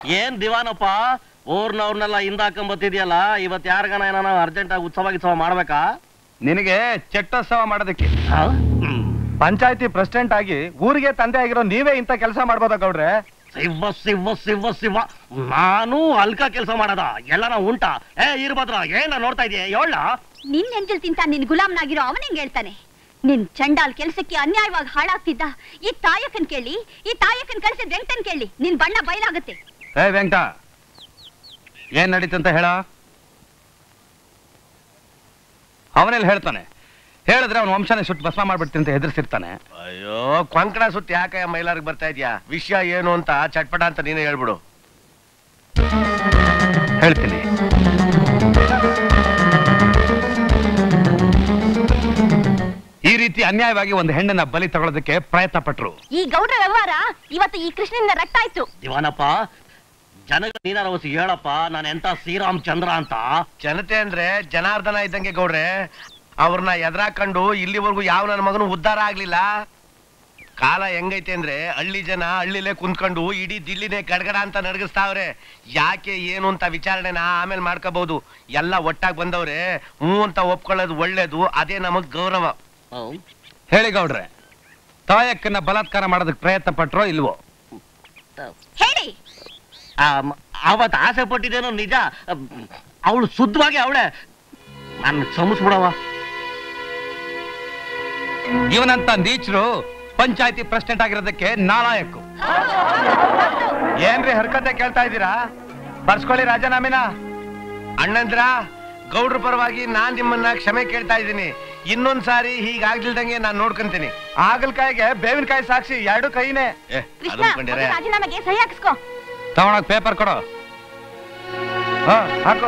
ಏನ್ ದಿವಾನಪ್ಪ ಊರ್ನವ್ರನ್ನೆಲ್ಲ ಹಿಂದಾಕೊಂಬತ್ತಿದ್ಯಲ್ಲ, ಇವತ್ ಯಾರಿಗಾನ ಏನಾನ ಅರ್ಜೆಂಟ್ ಆಗಿ ಉತ್ಸವ ಮಾಡ್ಬೇಕಾ? ನಿನಗೆ ಚೆಟ್ಟೋತ್ಸವ ಮಾಡೋದಕ್ಕೆ ಪಂಚಾಯತಿ ಪ್ರೆಸಿಡೆಂಟ್ ಆಗಿ ಊರಿಗೆ ತಂದೆ ಆಗಿರೋ ನೀವೇ ಇಂತ ಕೆಲಸ ಮಾಡ್ಬೋದಾ ಗೌಡ್ರೆ? ಶಿವ ಶಿವ ಶಿವ ಶಿವ, ನಾನು ಅಲ್ಕ ಕೆಲಸ ಮಾಡದ ಎಲ್ಲಾನ ಉಂಟಾ? ಇರ್ಬದ್ರ ಏನ ನೋಡ್ತಾ ಇದೀಯ ಹೇಳ? ನಿನ್ ಎಂಜಲ್ ತಿಂತ ನಿನ್ ಗುಲಾಮ್ನಾಗಿರೋ ಅವನಿಂಗ್ ಹೇಳ್ತಾನೆ. ನಿನ್ ಚಂಡಾಲ್ ಕೆಲ್ಸಕ್ಕೆ ಅನ್ಯಾಯವಾಗಿ ಹಾಳಾಗ್ತಿದ್ದ ಈ ತಾಯಕನ್ ಕೇಳಿ, ಈ ತಾಯಕನ್ ಕಳಿಸಿದ ವೆಂಕಟನ್ ಕೇಳಿ, ನಿನ್ ಬಣ್ಣ ಬಯಲಾಗುತ್ತೆ. ವೆಂಕಟ, ಏನ್ ನಡೀತಂತ ಹೇಳ? ಅವನೆಲ್ಲ ಹೇಳ್ತಾನೆ, ಹೇಳಿದ್ರೆ ಅವನ ವಂಶನೇ ಸುಟ್ಟು ಭಸ್ಮ ಮಾಡ್ಬಿಡ್ತೀನಿ ಅಂತ ಹೆದರ್ಸಿರ್ತಾನೆ. ಅಯ್ಯೋ ಕೊಂಕಣ ಸುತ್ತಿ ಯಾಕೆ ಮೈಲಾರ್ಗೆ ಬರ್ತಾ ಇದ್ಯಾ? ವಿಷಯ ಏನು ಅಂತ ಚಟ್ಪಟ ಅಂತ ನೀನೇ ಹೇಳ್ಬಿಡು. ಹೇಳ್ತೀನಿ. ಈ ರೀತಿ ಅನ್ಯಾಯವಾಗಿ ಒಂದು ಹೆಣ್ಣನ್ನ ಬಲಿ ತಗೊಳ್ಳೋದಕ್ಕೆ ಪ್ರಯತ್ನ ಪಟ್ರು. ಈ ಗೌಡ್ರ ವ್ಯವಹಾರ ಇವತ್ತು ಈ ಕೃಷ್ಣನಿಂದ ರಕ್ತ ಆಯ್ತು. ದಿವಾನಪ್ಪ, ಜನಗಳ ನೀನಾರ ಹೊಸ ಹೇಳಪ್ಪ, ನಾನು ಎಂತ ಶ್ರೀರಾಮ್ ಚಂದ್ರ ಅಂತ. ಜನತೆ ಅಂದ್ರೆ ಜನಾರ್ದನ ಇದ್ದಂಗೆ ಗೌಡ್ರೆ. ಅವ್ರನ್ನ ಎದುರಾಕೊಂಡು ಇಲ್ಲಿವರೆಗೂ ಯಾವ ನನ್ನ ಮಗನು ಉದ್ಧಾರ ಆಗ್ಲಿಲ್ಲ. ಕಾಲ ಹೆಂಗೈತೆ ಅಂದ್ರೆ ಹಳ್ಳಿ ಜನ ಹಳ್ಳಿಲೇ ಕುಂತ್ಕೊಂಡು ಇಡೀ ದಿಲ್ಲಿನೇ ಗಡಗಡ ಅಂತ ನಡಗಿಸ್ತಾವ್ರೆ. ಯಾಕೆ ಏನು ಅಂತ ವಿಚಾರಣೆನ ಆಮೇಲೆ ಮಾಡ್ಕೋಬಹುದು. ಎಲ್ಲ ಒಟ್ಟಾಗಿ ಬಂದವ್ರೆ, ಹ್ಞೂ ಅಂತ ಒಪ್ಕೊಳ್ಳೋದು ಒಳ್ಳೇದು, ಅದೇ ನಮಗ್ ಗೌರವ. ಹೇಳಿ ಗೌಡ್ರೆ, ತಾಯಕ್ಕನ್ನ ಬಲಾತ್ಕಾರ ಮಾಡೋದಕ್ಕೆ ಪ್ರಯತ್ನ ಪಟ್ರೋ ಇಲ್ವೋ? ಹೇಳಿ. ಅವತ್ ಆಸೆ ಪಟ್ಟಿದ್ದೇನೋ ನಿಜ. ಅವಳು ಶುದ್ಧವಾಗಿ ಅವಳೆ, ನಾನು ಕ್ಷಮಿಸ್ಬಿಡವ. ಇವನಂತ ನೀಚರು ಪಂಚಾಯತಿ ಪ್ರೆಸಿಡೆಂಟ್ ಆಗಿರೋದಕ್ಕೆ ನಾಲಾಯಕ್ಕು. ಏನ್ರಿ ಹರ್ಕತೆ ಕೇಳ್ತಾ ಇದ್ದೀರಾ? ಬರ್ಸ್ಕೊಳ್ಳಿ ರಾಜೀನಾಮೆನ. ಅಣ್ಣಂದ್ರ, ಗೌಡ್ರ ಪರವಾಗಿ ನಾನ್ ನಿಮ್ಮನ್ನ ಕ್ಷಮೆ ಕೇಳ್ತಾ ಇದ್ದೀನಿ. ಇನ್ನೊಂದ್ಸಾರಿ ಹೀಗಾಗ್ಲಿಲ್ದಂಗೆ ನಾನ್ ನೋಡ್ಕೊಂತೀನಿ. ಆಗಲ್ಕಾಯಿಗೆ ಬೇವಿನಕಾಯಿ ಸಾಕ್ಷಿ, ಎರಡು ಕೈನೇ. ರಾಜೀನಾಮೆಗೆ ಸಹಿ ಹಾಕಿಸ್ಕೋ. ತಗೊಳಕ್ ಪೇಪರ್ ಕೊಡು. ಹಾಕು.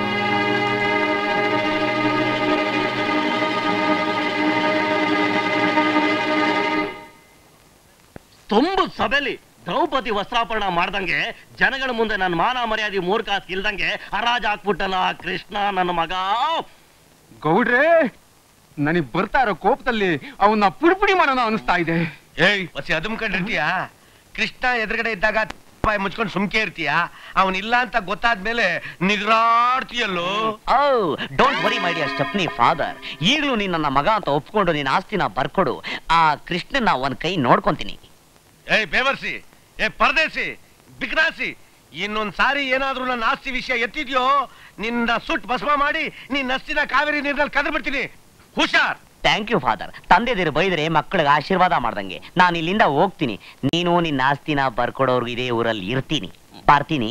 ತುಂಬ ಸಭೆಲಿ ದ್ರೌಪದಿ ವಸ್ತ್ರಾಪರಣ ಮಾಡ್ದಂಗೆ ಜನಗಳ ಮುಂದೆ ನನ್ನ ಮಾನ ಮರ್ಯಾದೆ ಮೂರ್ಖಾಸ್ ಇಲ್ದಂಗೆ ಹರಾಜ್ ಹಾಕ್ಬಿಟ್ಟಲ್ಲ ಕೃಷ್ಣ ನನ್ನ ಮಗ. ಗೌಡ್ರೆ, ನನಗ್ ಬರ್ತಾ ಇರೋ ಕೋಪದಲ್ಲಿ ಅವನ್ನ ಪುಡಿಪುಡಿ ಮಾಡೋಣ ಅನಿಸ್ತಾ ಇದೆ. ಏಯ್ ಹೊಸಿ ಅದುಮ್ಕೊಂಡಿರ್ತೀಯ? ಕೃಷ್ಣ ಎದುರುಗಡೆ ಇದ್ದಾಗ ಮುಚ್ಕೊಂಡು ಸುಮ್ಕೆ ಇರ್ತೀಯ, ಅವನಿಲ್ಲ ಅಂತ ಗೊತ್ತಾದ್ಮೇಲೆ ನಿಗ್ರಾಡ್ತೀಯಲ್ಲೋ. Don't worry my dear stepney father. ಈಗಲೂ ನೀನ್ ನನ್ನ ಮಗ ಅಂತ ಒಪ್ಕೊಂಡು ನೀನ್ ಆಸ್ತಿನ ಬರ್ಕೊಡು. ಆ ಕೃಷ್ಣನ ಒಂದ್ ಕೈ ನೋಡ್ಕೊಂತೀನಿ. ಏಯ್ ಬೇವರ್ಸಿ, ಪರದೇಸಿ, ಬಿಗ್ರಾಸಿ, ಇನ್ನೊಂದ್ ಸಾರಿ ಏನಾದ್ರೂ ನನ್ನ ಆಸ್ತಿ ವಿಷಯ ಎತ್ತಿದ್ಯೋ ನಿನ್ನ ಸುಟ್ ಭಸ್ಮ ಮಾಡಿ ನಿನ್ನ ಅಸ್ತಿನ ಕಾವೇರಿ ನೀರಿನಲ್ಲಿ ಕದ್ರ ಬಿಡ್ತೀನಿ. ಹುಷಾರ್. Thank you father. ತಂದೆದಿರು ಬೈದ್ರೆ ಮಕ್ಕಳಿಗೆ ಆಶೀರ್ವಾದ ಮಾಡ್ದಂಗೆ. ನಾನು ಇಲ್ಲಿಂದ ಹೋಗ್ತೀನಿ. ನೀನು ನಿನ್ನ ಆಸ್ತಿನ ಬರ್ಕೊಡೋರ್ಗು ಇದೇ ಊರಲ್ಲಿ ಇರ್ತೀನಿ. ಬರ್ತೀನಿ.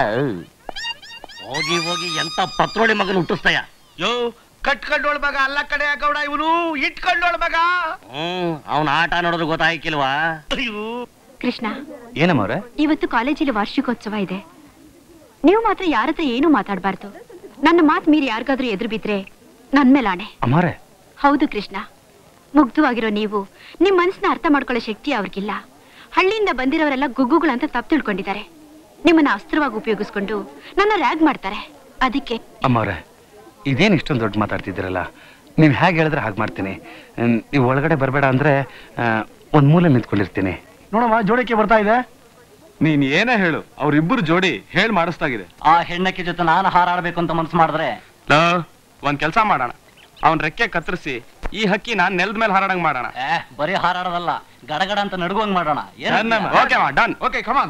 ಹೋಗಿ ಹೋಗಿ ಎಂತ ಪತ್ರೋಳಿ ಮಗನ ಹುಟ್ಟಿಸ್ತಯ. ಯೋ ಕಟ್ಕೊಂಡೋಳ್ ಮಗ ಅಲ್ಲ ಕಡೆ ಗೌಡ, ಇವನು ಇಟ್ಕೊಂಡೋಳ್ ಮಗ. ಅವನ ಆಟ ನೋಡೋದು ಗೊತ್ತಾಗಿಲ್ವಾ? ಕೃಷ್ಣ, ಏನಮ್ಮವ್ರೆ, ಇವತ್ತು ಕಾಲೇಜಲ್ಲಿ ವಾರ್ಷಿಕೋತ್ಸವ ಇದೆ. ನೀವು ಮಾತ್ರ ಯಾರ ಹತ್ರ ಏನು ಮಾತಾಡಬಾರ್ದು. ನನ್ನ ಮಾತು ಮೀರಿ ಯಾರಿಗಾದ್ರೂ ಎದುರು ಬಿದ್ರೆ ನನ್ ಮೇಲೆ ಆಣೆ. ಅಮ್ಮವ್ರೆ. ಹೌದು ಕೃಷ್ಣ, ಮುಗ್ಧವಾಗಿರೋ ನೀವು ನಿಮ್ ಮನಸ್ಸನ್ನ ಅರ್ಥ ಮಾಡ್ಕೊಳ್ಳೋ ಶಕ್ತಿ ಅವ್ರಿಗಿಲ್ಲ. ಹಳ್ಳಿಯಿಂದ ಬಂದಿರೋರೆಲ್ಲ ಗುಗ್ಗುಗಳಂತ ತಪ್ಪು ತಿಳ್ಕೊಂಡಿದ್ದಾರೆ. ನಿಮ್ಮನ್ನ ಅಸ್ತ್ರವಾಗಿ ಉಪಯೋಗಿಸ್ಕೊಂಡು ನನ್ನ ರ್ಯಾಗ್ ಮಾಡ್ತಾರೆ. ಅದಕ್ಕೆ ಅಮ್ಮವ್ರೆ, ಇದೇನು ಇಷ್ಟೊಂದು ದೊಡ್ಡ ಮಾತಾಡ್ತಿದ್ದೀರಲ್ಲ, ನೀವು ಹೇಗೆ ಹೇಳಿದ್ರೆ ಹಾಗೆ ಮಾಡ್ತೀನಿ. ನೀವು ಒಳಗಡೆ ಬರಬೇಡ ಅಂದ್ರೆ ಒಂದ್ ಮೂಲೆ ನಿಂತ್ಕೊಂಡಿರ್ತೀನಿ. ನೋಡಮ್ಮ, ಜೋಡಿಕೆ ಬರ್ತಾ ಇದೆ. ನೀನ್ ಏನೇ ಹೇಳು, ಅವ್ರಿಬ್ಬರು ಜೋಡಿ ಹೇಳಿ ಮಾಡಿಸ್ತಾಗಿದೆ. ಆ ಹೆಣ್ಣಕ್ಕೆ ಜೊತೆ ನಾನು ಹಾರಾಡ್ಬೇಕು ಅಂತ ಮನ್ಸು ಮಾಡಿದ್ರೆ ಒಂದ್ ಕೆಲ್ಸ ಮಾಡೋಣ, ಅವನ್ ರೆಕ್ಕೆ ಕತ್ತರಿಸಿ ಈ ಹಕ್ಕಿ ನಾನ್ ನೆಲದ ಮೇಲೆ ಹಾರಾಡಂಗ್ ಮಾಡೋಣ. ಬರೀ ಹಾರಾಡೋದಲ್ಲ, ಗಡಗಡ ಅಂತ ನಡುವಂಗ್ ಮಾಡೋಣ. Okay done. Okay come on.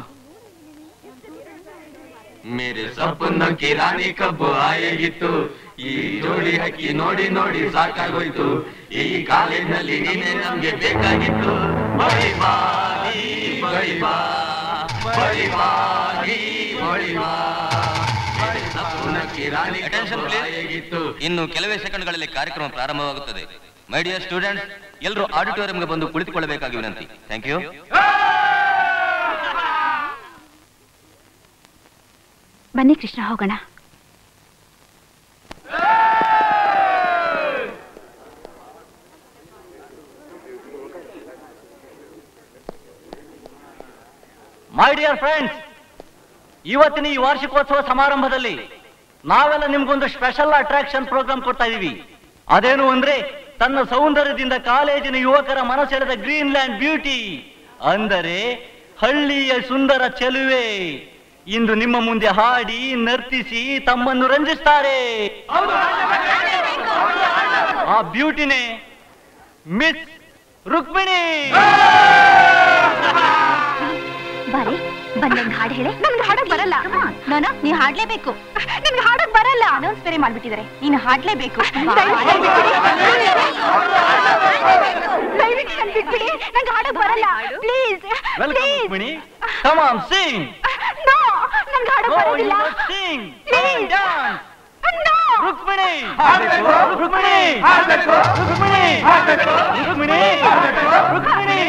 ಮೇರೆ ಸಪನ ಕಿ ರಾಣಿ ಕಬ್ಬು ಆಯಗಿತ್ತು, ಈ ಜೋಡಿ ಹಕ್ಕಿ ನೋಡಿ ನೋಡಿ ಸಾಕಾಗೋಯ್ತು. ಈ ಕಾಲೇಜಿನಲ್ಲಿ ನೀನೆ ನಮ್ಗೆ ಬೇಕಾಗಿತ್ತು. ಬಳಿ ಬಾ ನೀ ಬಳಿ ಬಾ, ಬಳಿ ಬಾ ನೀ ಬಳಿ ಬಾ. ಇನ್ನು ಕೆಲವೇ ಸೆಕೆಂಡ್ಗಳಲ್ಲಿ ಕಾರ್ಯಕ್ರಮ ಪ್ರಾರಂಭವಾಗುತ್ತದೆ. ಮೈ ಡಿಯರ್ ಸ್ಟೂಡೆಂಟ್ಸ್, ಎಲ್ಲರೂ ಆಡಿಟೋರಿಯಂಗೆ ಬಂದು ಕುಳಿತುಕೊಳ್ಳಬೇಕಾಗಿ ವಿನಂತಿ. Thank you. ಬನ್ನಿ ಕೃಷ್ಣ, ಹೋಗೋಣ. ಮೈ ಡಿಯರ್ ಫ್ರೆಂಡ್ಸ್, ಇವತ್ತಿನ ಈ ವಾರ್ಷಿಕೋತ್ಸವ ಸಮಾರಂಭದಲ್ಲಿ ನಾವೆಲ್ಲ ನಿಮ್ಗೊಂದು ಸ್ಪೆಷಲ್ ಅಟ್ರಾಕ್ಷನ್ ಪ್ರೋಗ್ರಾಮ್ ಕೊಡ್ತಾ ಇದೀವಿ. ಅದೇನು ಅಂದ್ರೆ, ತನ್ನ ಸೌಂದರ್ಯದಿಂದ ಕಾಲೇಜಿನ ಯುವಕರ ಮನಸೆಳೆದ ಗ್ರೀನ್ಲ್ಯಾಂಡ್ ಬ್ಯೂಟಿ ಅಂದರೆ ಹಳ್ಳಿಯ ಸುಂದರ ಚೆಲುವೆ ಇಂದು ನಿಮ್ಮ ಮುಂದೆ ಹಾಡಿ ನರ್ತಿಸಿ ತಮ್ಮನ್ನು ರಂಜಿಸ್ತಾರೆ. ಆ ಬ್ಯೂಟಿನೇ ಮಿಸ್ ರುಕ್ಮಿಣಿ. ಬಾರಿ ಬಂದಂಗ್ ಹಾಡು ಹೇಳಿ. ನನ್ಗೆ ಹಾಡಕ್ ಬರಲ್ಲ. ನಾನು ನೀ ಹಾಡ್ಲೇಬೇಕು. ನನ್ಗೆ ಹಾಡಕ್ ಬರಲ್ಲ. ಅನೌನ್ಸ್ ಬೇರೆ ಮಾಡ್ಬಿಟ್ಟಿದ್ದಾರೆ. ನೀನು ಹಾಡ್ಲೇಬೇಕು. ಬಿಟ್ಬಿಡಿ, ನಂಗೆ ಹಾಡಕ್ ಬರಲ್ಲ. Please Rukmini, come on sing. No, ನಂಗೆ ಹಾಡಕ್ ಬರೋದಿಲ್ಲ. Sing please. Rukmini, Rukmini, Rukmini, Rukmini, Rukmini,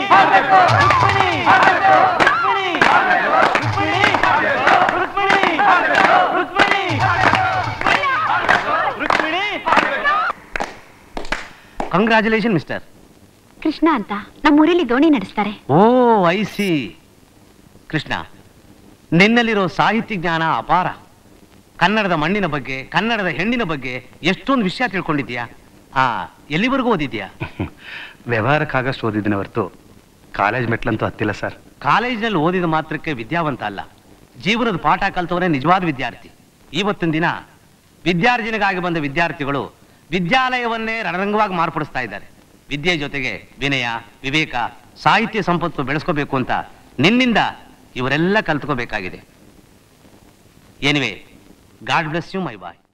congratulation mister. Krishna ಅಂತ ನಮ್ಮೂರಲ್ಲಿ ದೋಣಿ ನಡೆಸ್ತಾರೆ. Oh I see. ಕೃಷ್ಣ, ನಿನ್ನಲ್ಲಿರೋ ಸಾಹಿತ್ಯ ಜ್ಞಾನ ಅಪಾರ. ಕನ್ನಡದ ಮಣ್ಣಿನ ಬಗ್ಗೆ, ಕನ್ನಡದ ಹೆಣ್ಣಿನ ಬಗ್ಗೆ ಎಷ್ಟೊಂದು ವಿಷಯ ತಿಳ್ಕೊಂಡಿದ್ಯಾ. ಎಲ್ಲಿವರೆಗೂ ಓದಿದ್ಯಾ? ವ್ಯವಹಾರಕ್ಕಾಗಷ್ಟು ಓದಿದ್ದೀನಿ ಹೊರತು ಕಾಲೇಜ್ ಮೆಟ್ಲಂತೂ ಹತ್ತಿಲ್ಲ ಸರ್. ಕಾಲೇಜಿನಲ್ಲಿ ಓದಿದ ಮಾತ್ರಕ್ಕೆ ವಿದ್ಯಾವಂತ ಅಲ್ಲ, ಜೀವನದ ಪಾಠ ಕಲ್ತವರೇ ನಿಜವಾದ ವಿದ್ಯಾರ್ಥಿ. ಇವತ್ತಿನ ದಿನ ವಿದ್ಯಾರ್ಜನೆಗಾಗಿ ಬಂದ ವಿದ್ಯಾರ್ಥಿಗಳು ವಿದ್ಯಾಲಯವನ್ನೇ ರಣರಂಗವಾಗಿ ಮಾರ್ಪಡಿಸ್ತಾ ಇದ್ದಾರೆ. ವಿದ್ಯೆ ಜೊತೆಗೆ ವಿನಯ, ವಿವೇಕ, ಸಾಹಿತ್ಯ ಸಂಪತ್ತು ಬೆಳೆಸ್ಕೋಬೇಕು ಅಂತ ನಿನ್ನಿಂದ ಇವರೆಲ್ಲ ಕಲ್ತ್ಕೋಬೇಕಾಗಿದೆ. Anyway, God bless you my bye.